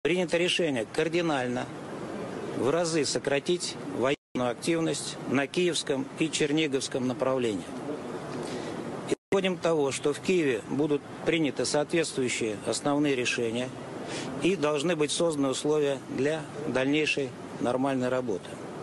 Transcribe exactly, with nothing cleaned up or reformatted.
Принято решение кардинально в разы сократить военную активность на Киевском и Черниговском направлении. Исходим того, что в Киеве будут приняты соответствующие основные решения и должны быть созданы условия для дальнейшей нормальной работы.